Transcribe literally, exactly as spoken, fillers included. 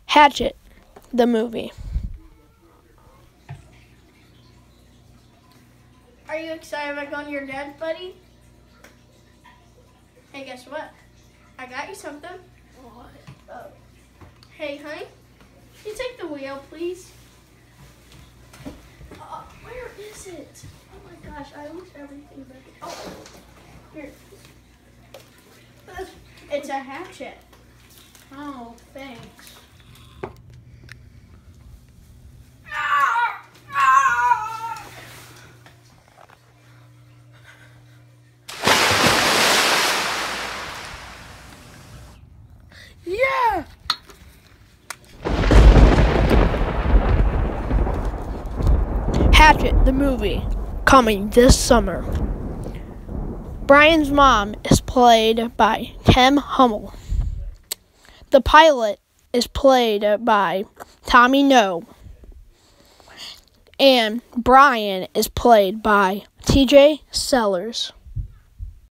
Hatchet the Movie. Are you excited about going to your dad's, buddy? Hey, guess what? I got you something. What? Oh. Hey, honey, can you take the wheel, please? Uh, where is it? Oh my gosh, I wish everything back. Oh, here. It's a hatchet. Oh, thanks. Yeah! Hatchet the Movie, coming this summer. Brian's mom is played by Tim Hummel. The pilot is played by Tommy No. And Brian is played by T J Sellers.